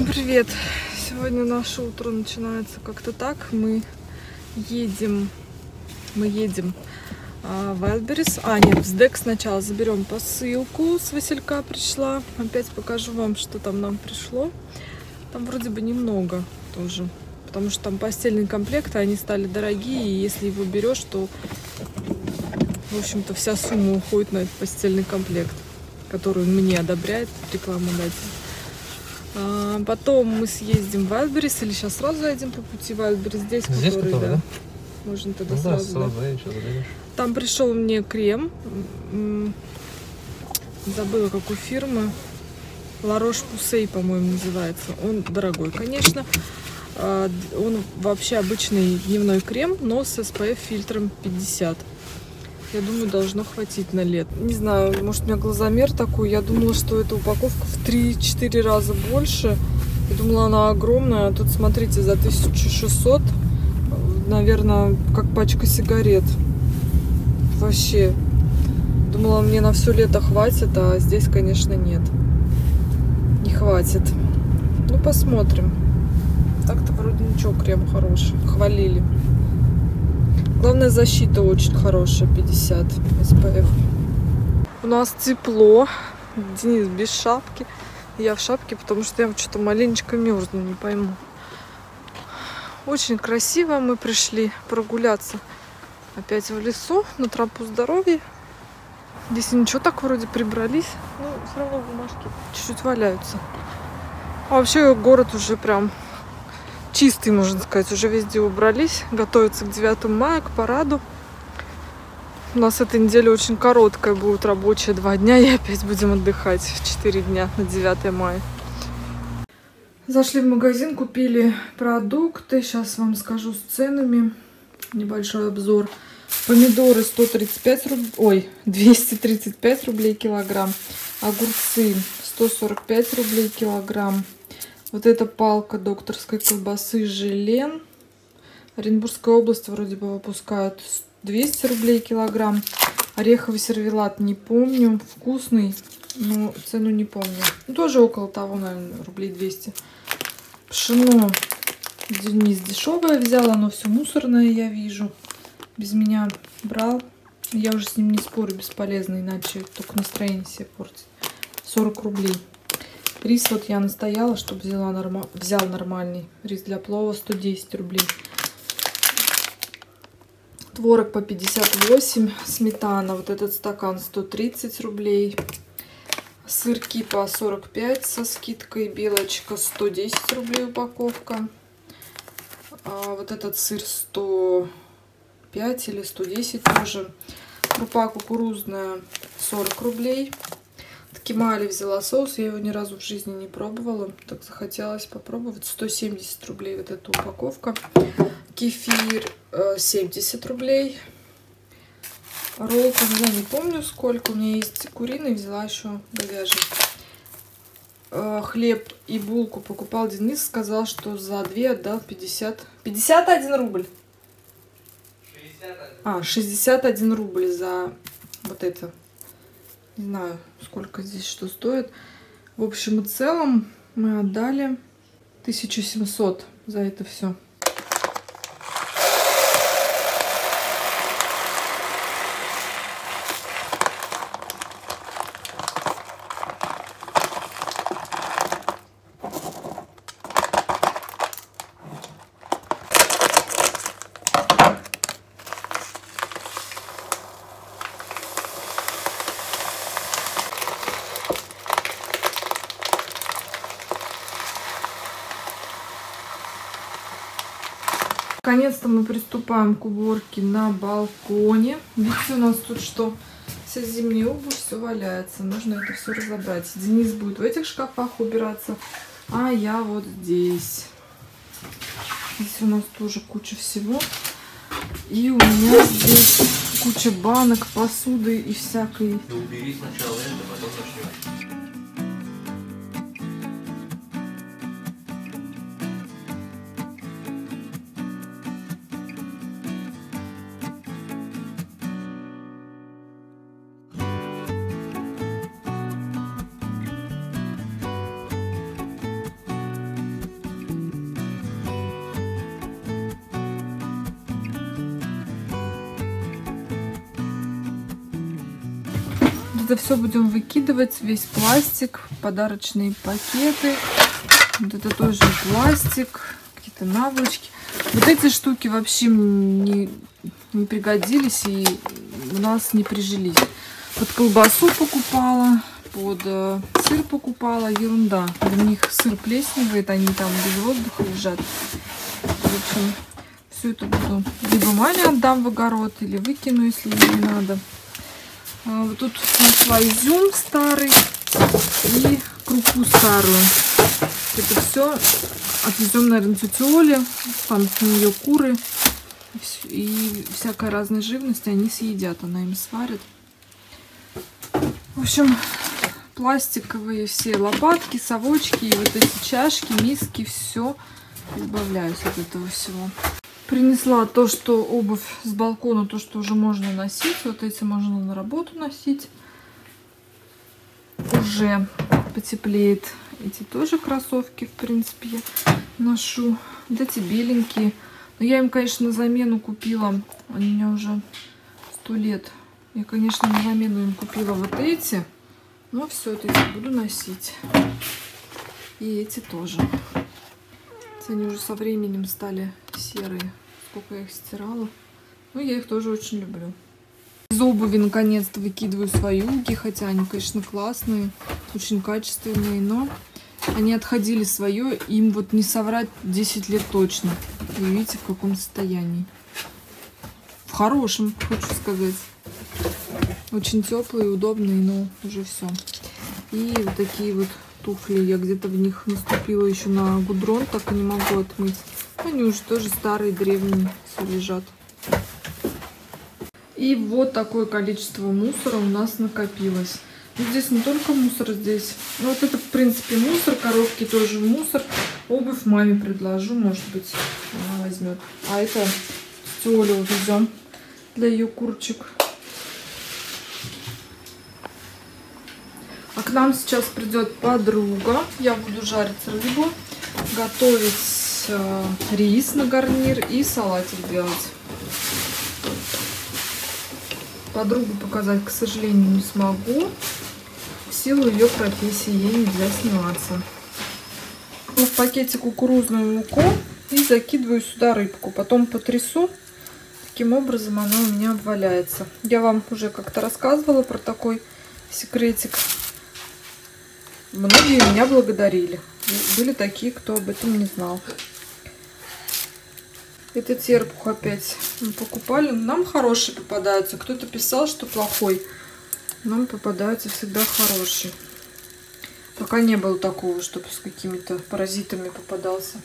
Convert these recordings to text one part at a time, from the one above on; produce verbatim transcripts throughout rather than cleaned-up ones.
привет! Сегодня наше утро начинается как-то так. Мы едем, мы едем а, в Wildberries. А, нет, в СДЭК сначала заберем посылку. С Василька пришла. Опять покажу вам, что там нам пришло. Там вроде бы немного тоже. Потому что там постельные комплекты, они стали дорогие. И если его берешь, то, в общем-то, вся сумма уходит на этот постельный комплект, который он мне одобряет, рекламу дать. А потом мы съездим в Wildberries, или сейчас сразу зайдем по пути в Wildberries, здесь, здесь который, который, да. да? Можно тогда ну, сразу. Да, сразу да. Там пришел мне крем, забыла какой фирмы, La Roche-Posay, по-моему, называется. Он дорогой, конечно. Он вообще обычный дневной крем, но с эс пэ эф фильтром пятьдесят. Я думаю, должно хватить на лет. Не знаю, может, у меня глазомер такой. Я думала, что эта упаковка в три-четыре раза больше. Я думала, она огромная. А тут, смотрите, за тысячу шестьсот, наверное, как пачка сигарет. Вообще. Думала, мне на все лето хватит, а здесь, конечно, нет. Не хватит. Ну, посмотрим. Так-то вроде ничего, крем хороший. Хвалили. Главное, защита очень хорошая, пятьдесят эс пэ эф. У нас тепло. Денис без шапки. Я в шапке, потому что я что-то маленечко мерзну, не пойму. Очень красиво. Мы пришли прогуляться опять в лесу на тропу здоровья. Здесь ничего, так вроде прибрались. Но все равно бумажки чуть-чуть валяются. А вообще город уже прям чистый, можно сказать, уже везде убрались, готовятся к девятому мая, к параду. У нас эта неделя очень короткая, будет рабочая, два дня, и опять будем отдыхать четыре дня на девятое мая. Зашли в магазин, купили продукты, сейчас вам скажу с ценами, небольшой обзор. Помидоры сто тридцать пять рублей, ой, двести тридцать пять рублей килограмм, огурцы сто сорок пять рублей килограмм. Вот эта палка докторской колбасы Желен. Оренбургская область вроде бы выпускают двести рублей килограмм. Ореховый сервелат не помню. Вкусный, но цену не помню. Ну, тоже около того, наверное, рублей двести. Пшено Денис дешевое взял. Оно все мусорное, я вижу. Без меня брал. Я уже с ним не спорю, бесполезно. Иначе только настроение себе портит. сорок рублей. Рис вот я настояла, чтобы взяла норма... взял нормальный. Рис для плова сто десять рублей. Творог по пятьдесят восемь. Сметана, вот этот стакан сто тридцать рублей. Сырки по сорок пять со скидкой. Белочка сто десять рублей упаковка. А вот этот сыр сто пять или сто десять тоже. Крупа кукурузная сорок рублей. Кемали взяла соус, я его ни разу в жизни не пробовала, так захотелось попробовать. сто семьдесят рублей вот эта упаковка. Кефир семьдесят рублей. Роллка, я не помню сколько, у меня есть куриный, взяла еще говяжий. Хлеб и булку покупал Денис, сказал, что за две отдал пятьдесят. пятьдесят один рубль. шестьдесят один. А, шестьдесят один рубль за вот это. Не знаю, сколько здесь что стоит. В общем и целом мы отдали тысячу семьсот за это все. Наконец-то мы приступаем к уборке на балконе. Видите, у нас тут что? Вся зимняя обувь, все валяется. Нужно это все разобрать. Денис будет в этих шкафах убираться, а я вот здесь. Здесь у нас тоже куча всего. И у меня здесь куча банок, посуды и всякой. Да убери сначала это, потом начнем. это все будем выкидывать, весь пластик, подарочные пакеты. Вот это тоже пластик, какие-то наволочки. Вот эти штуки вообще не, не пригодились и у нас не прижились. Под колбасу покупала, под э, сыр покупала, ерунда. У них сыр плесневает, они там без воздуха лежат. В общем, все это буду либо маме отдам в огород, или выкину, если ей не надо. А вот тут нашла изюм старый и крупу старую. Это все отвезем, наверное, тете Оле. Там у нее куры и всякая разная живность, они съедят, она им сварит. В общем, пластиковые все лопатки, совочки и вот эти чашки, миски, все избавляюсь от этого всего. Принесла то, что обувь с балкона, то, что уже можно носить. Вот эти можно на работу носить. Уже потеплеет. Эти тоже кроссовки, в принципе, я ношу. Вот эти беленькие. Но я им, конечно, на замену купила. Они у меня уже сто лет. Я, конечно, на замену им купила вот эти. Но все это я буду носить. И эти тоже. Они уже со временем стали серые. Сколько я их стирала. Но я их тоже очень люблю. Из обуви наконец-то выкидываю свои уги. Хотя они, конечно, классные. Очень качественные. Но они отходили свое. Им вот не соврать десять лет точно. Вы видите, в каком состоянии. В хорошем, хочу сказать. Очень теплые, удобные, но уже все. И вот такие вот туфли. Я где-то в них наступила еще на гудрон, так и не могу отмыть. Они уже тоже старые, древние, все лежат. И вот такое количество мусора у нас накопилось. Здесь не только мусор, здесь. Ну, вот это, в принципе, мусор. Коробки тоже мусор. Обувь маме предложу, может быть, она возьмет. А это Олю увезем для ее курочек. А к нам сейчас придет подруга. Я буду жарить рыбу, готовить э, рис на гарнир и салатик делать. Подругу показать, к сожалению, не смогу. В силу ее профессии ей нельзя сниматься. В пакете кукурузную муку и закидываю сюда рыбку. Потом потрясу. Таким образом она у меня обваляется. Я вам уже как-то рассказывала про такой секретик. Многие меня благодарили. Были такие, кто об этом не знал. Это терпух опять мы покупали. Нам хорошие попадаются. Кто-то писал, что плохой. Нам попадаются всегда хорошие. Пока не было такого, чтобы с какими-то паразитами попадался.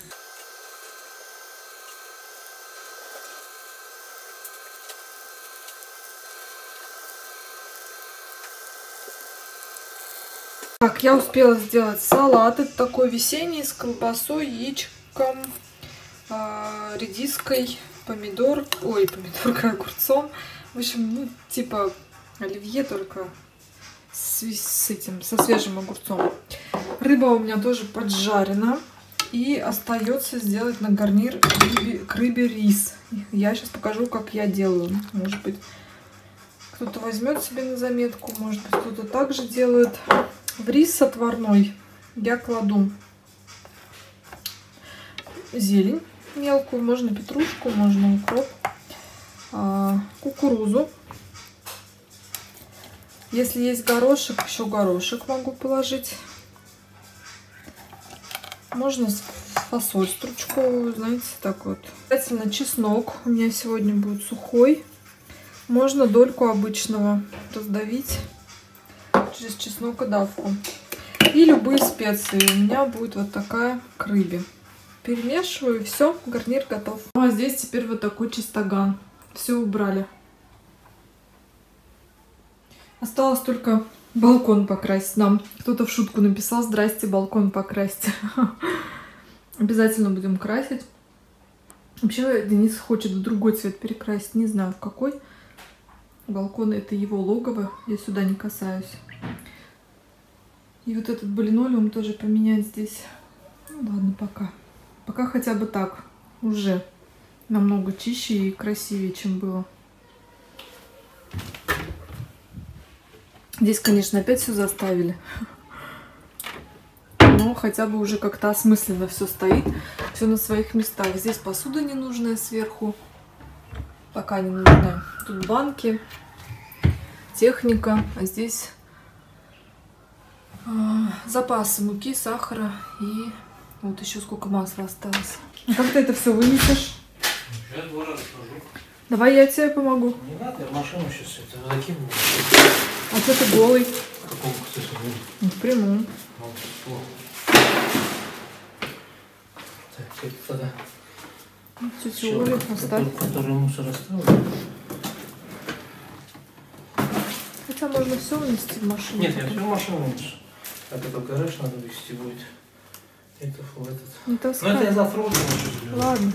Так, я успела сделать салат. Это такой весенний с колбасой, яичком, э, редиской, помидор, ой, помидоркой, огурцом. В общем, ну, типа оливье, только с, с этим, со свежим огурцом. Рыба у меня тоже поджарена. И остается сделать на гарнир рыбе, к рыбе рис. Я сейчас покажу, как я делаю. Может быть, кто-то возьмет себе на заметку, может быть, кто-то также делает. В рис отварной я кладу зелень мелкую, можно петрушку, можно укроп, кукурузу. Если есть горошек, еще горошек могу положить. Можно фасоль стручковую, знаете, так вот. Обязательно чеснок у меня сегодня будет сухой. Можно дольку обычного раздавить через чеснокодавку. И любые специи. У меня будет вот такая к рыбе. Перемешиваю, и все, гарнир готов. Ну, а здесь теперь вот такой чистоган. Все убрали. Осталось только балкон покрасить. Нам кто-то в шутку написал: здрасте, балкон покрасьте. Обязательно будем красить. Вообще Денис хочет в другой цвет перекрасить. Не знаю в какой. Балкон — это его логово. Я сюда не касаюсь. И вот этот бы линолеум тоже поменять здесь. Ну ладно, пока. Пока хотя бы так. Уже намного чище и красивее, чем было. Здесь, конечно, опять все заставили. Но хотя бы уже как-то осмысленно все стоит. Все на своих местах. Здесь посуда ненужная сверху. Пока не нужна. Тут банки, техника. А здесь э, запасы муки, сахара и вот еще сколько масла осталось. А как ты это все вынесешь? Сейчас два раза схожу. Давай я тебе помогу. Не надо, я в машину сейчас это закину. А что ты голый? В каком смысле? В прямом. Вот, вот. Так, это тогда. Тетя Оля, оставь. Который мусор оставил. Хотя можно все внести в машину. Нет, я все в машину вынесу. Так, это в гараж надо везти будет. Это в этот. Не Ну таскай. это я завтра утром еще сделаю. Ладно.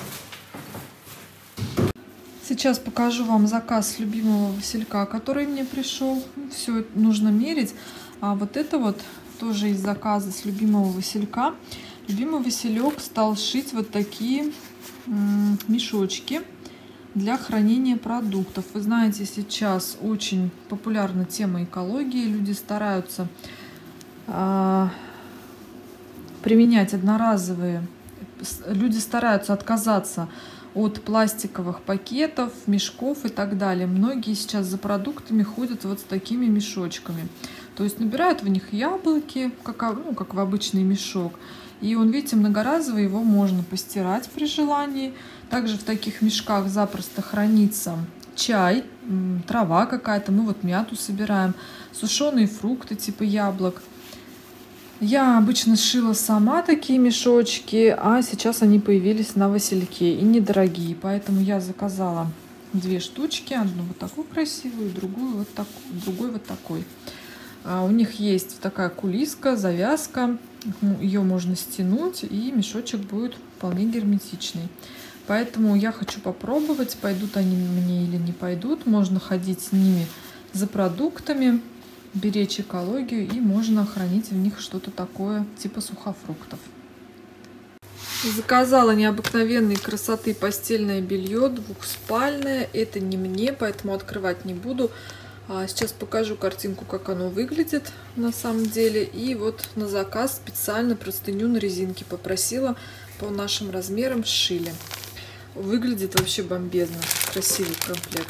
Сейчас покажу вам заказ любимого василька, который мне пришел. Все это нужно мерить. А вот это вот тоже из заказа с любимого василька. Любимый василек стал шить вот такие м, мешочки для хранения продуктов. Вы знаете, сейчас очень популярна тема экологии. Люди стараются а, применять одноразовые. Люди стараются отказаться от пластиковых пакетов, мешков и так далее. Многие сейчас за продуктами ходят вот с такими мешочками. То есть набирают в них яблоки, как, ну, как в обычный мешок. И он, видите, многоразовый, его можно постирать при желании. Также в таких мешках запросто хранится чай, трава какая-то. Мы вот мяту собираем, сушеные фрукты типа яблок. Я обычно шила сама такие мешочки, а сейчас они появились на васильке и недорогие. Поэтому я заказала две штучки. Одну вот такую красивую, другую вот такую, другой вот такой. А у них есть такая кулиска, завязка. Ее можно стянуть, и мешочек будет вполне герметичный. Поэтому я хочу попробовать, пойдут они мне или не пойдут. Можно ходить с ними за продуктами, беречь экологию, и можно хранить в них что-то такое типа сухофруктов. Заказала необыкновенной красоты постельное белье, двухспальное. Это не мне, поэтому открывать не буду. Сейчас покажу картинку, как оно выглядит на самом деле. И вот на заказ специально простыню на резинке попросила, по нашим размерам сшили. Выглядит вообще бомбезно. Красивый комплект.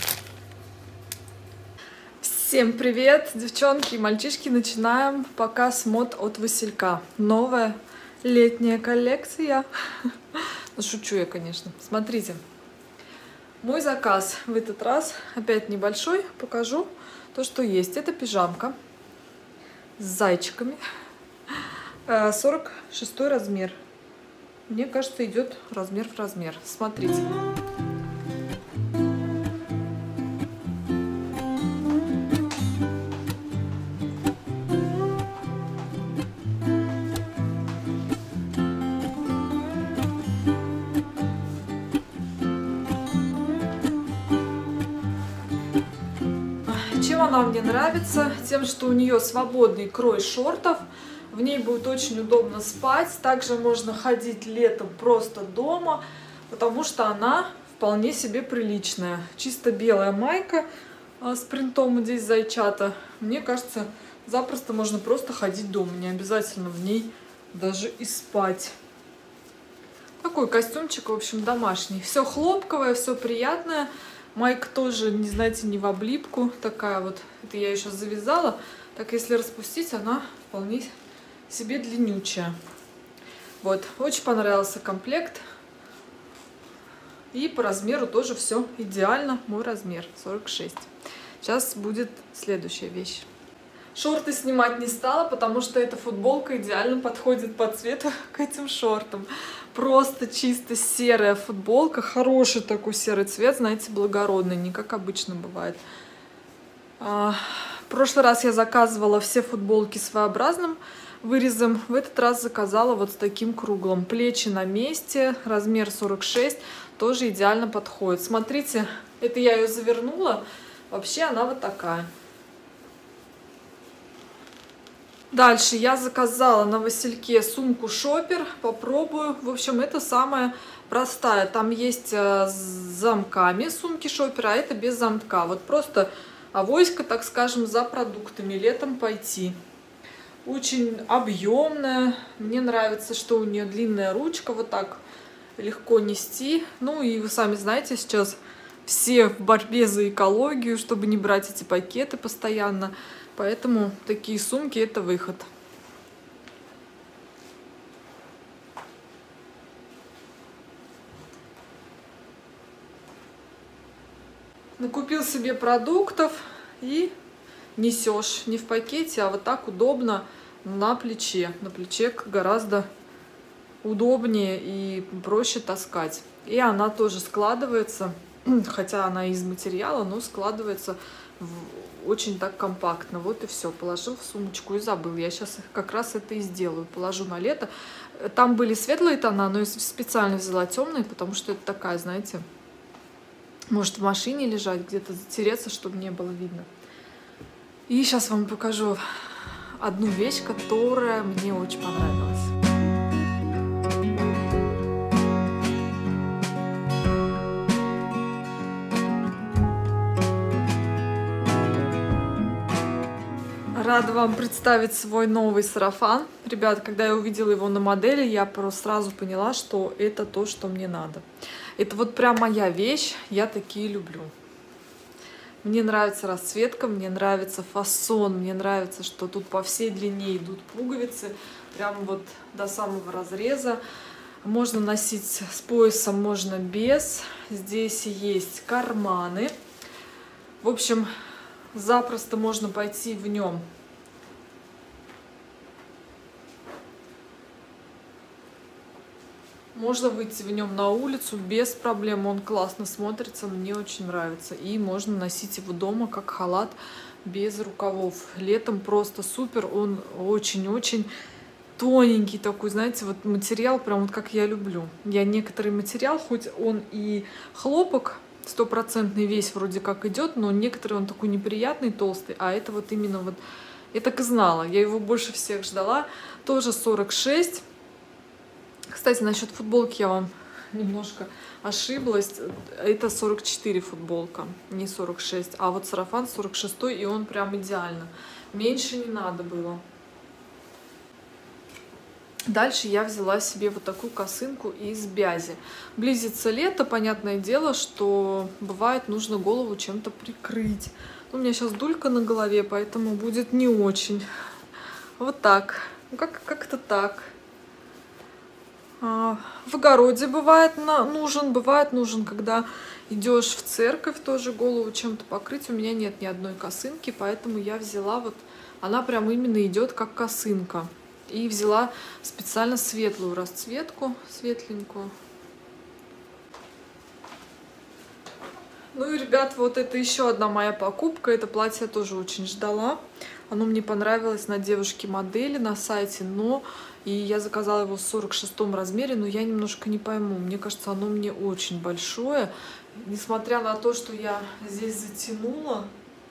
Всем привет, девчонки и мальчишки! Начинаем показ мод от Василька. Новая летняя коллекция. Ну, шучу я, конечно. Смотрите. Мой заказ в этот раз опять небольшой. Покажу то, что есть. Это пижамка с зайчиками. сорок шестой размер. Мне кажется, идет размер в размер. Смотрите. Чем она мне нравится? Тем, что у нее свободный крой шортов. В ней будет очень удобно спать. Также можно ходить летом просто дома, потому что она вполне себе приличная. Чисто белая майка с принтом здесь зайчата. Мне кажется, запросто можно просто ходить дома. Не обязательно в ней даже и спать. Такой костюмчик, в общем, домашний. Все хлопковое, все приятное. Майка тоже, не знаете, не в облипку. Такая вот. Это я ее сейчас завязала. Так, если распустить, она вполне себе длиннючая. Вот. Очень понравился комплект. И по размеру тоже все идеально. Мой размер сорок шесть. Сейчас будет следующая вещь. Шорты снимать не стала, потому что эта футболка идеально подходит по цвету к этим шортам. Просто чисто серая футболка. Хороший такой серый цвет, знаете, благородный, не как обычно бывает. А, в прошлый раз я заказывала все футболки с своеобразным вырезом. В этот раз заказала вот с таким круглым. Плечи на месте, размер сорок шесть, тоже идеально подходит. Смотрите, это я ее завернула. Вообще она вот такая. Дальше я заказала на Васильке сумку шопер, попробую. В общем, это самая простая. Там есть с замками сумки шопера, а это без замка. Вот просто авоська, так скажем, за продуктами летом пойти. Очень объемная. Мне нравится, что у нее длинная ручка, вот так легко нести. Ну и вы сами знаете, сейчас все в борьбе за экологию, чтобы не брать эти пакеты постоянно. Поэтому такие сумки — это выход. Накупил себе продуктов и несешь не в пакете, а вот так удобно на плече. На плече гораздо удобнее и проще таскать. И она тоже складывается, хотя она из материала, но складывается в... очень так компактно. Вот и все. Положил в сумочку и забыл. Я сейчас как раз это и сделаю. Положу на лето. Там были светлые тона, но я специально взяла темные, потому что это такая, знаете, может в машине лежать, где-то затереться, чтобы не было видно. И сейчас вам покажу одну вещь, которая мне очень понравилась. Рада вам представить свой новый сарафан. Ребят, когда я увидела его на модели, я просто сразу поняла, что это то, что мне надо. Это вот прям моя вещь, я такие люблю. Мне нравится расцветка, мне нравится фасон, мне нравится, что тут по всей длине идут пуговицы, прям вот до самого разреза. Можно носить с поясом, можно без. Здесь есть карманы. В общем, запросто можно пойти в нем. Можно выйти в нем на улицу без проблем, он классно смотрится, мне очень нравится. И можно носить его дома как халат без рукавов. Летом просто супер, он очень-очень тоненький такой, знаете, вот материал прям вот как я люблю. Я некоторый материал, хоть он и хлопок, стопроцентный весь вроде как идет, но некоторый он такой неприятный, толстый, а это вот именно вот, я так и знала, я его больше всех ждала, тоже сорок шесть. Кстати, насчет футболки я вам немножко ошиблась, это сорок четыре футболка, не сорок шесть, а вот сарафан сорок шесть, и он прям идеально, меньше не надо было. Дальше я взяла себе вот такую косынку из бязи. Близится лето, понятное дело, что бывает нужно голову чем-то прикрыть. У меня сейчас дулька на голове, поэтому будет не очень. Вот так. Ну, как- как-то так. А, в огороде бывает на, нужен, бывает нужен, когда идешь в церковь, тоже голову чем-то покрыть. У меня нет ни одной косынки, поэтому я взяла вот, она прям именно идет как косынка. И взяла специально светлую расцветку, светленькую. Ну и, ребят, вот это еще одна моя покупка. Это платье я тоже очень ждала. Оно мне понравилось на девушке модели на сайте, но и я заказала его в сорок шестом размере, но я немножко не пойму. Мне кажется, оно мне очень большое. Несмотря на то, что я здесь затянула.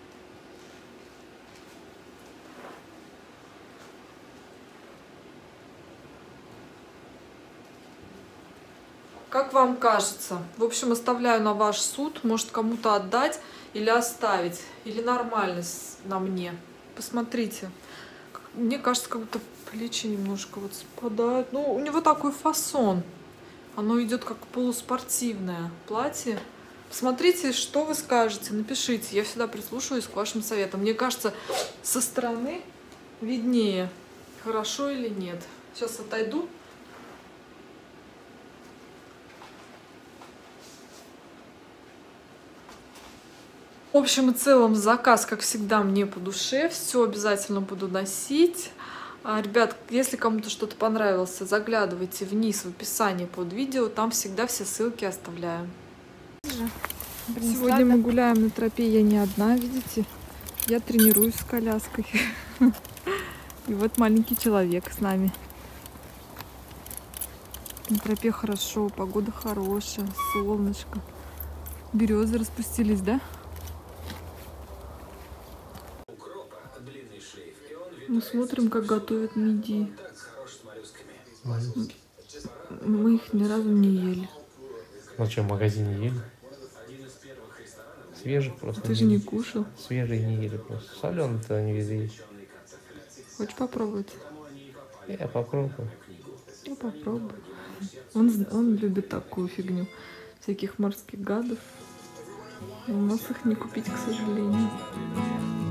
Как вам кажется? В общем, оставляю на ваш суд. Может, кому-то отдать или оставить. Или нормально на мне. Посмотрите. Мне кажется, как будто плечи немножко вот спадают. Ну, у него такой фасон. Оно идет как полуспортивное платье. Посмотрите, что вы скажете. Напишите. Я всегда прислушиваюсь к вашим советам. Мне кажется, со стороны виднее, хорошо или нет. Сейчас отойду. В общем и целом, заказ, как всегда, мне по душе. Все обязательно буду носить. Ребят, если кому-то что-то понравилось, заглядывайте вниз в описании под видео. Там всегда все ссылки оставляю. Сегодня мы гуляем на тропе. Я не одна, видите? Я тренируюсь с коляской. И вот маленький человек с нами. На тропе хорошо, погода хорошая, солнышко. Березы распустились, да? Мы смотрим, как готовят мидии. Мы их ни разу не ели. Ну что, в магазине ели? Свежих просто Ты же не кушал. Свежие не ели просто. Соленые-то они везде есть. Хочешь попробовать? Я попробую. Ну, попробуй. Он, з- он любит такую фигню. Всяких морских гадов. У нас их не купить, к сожалению.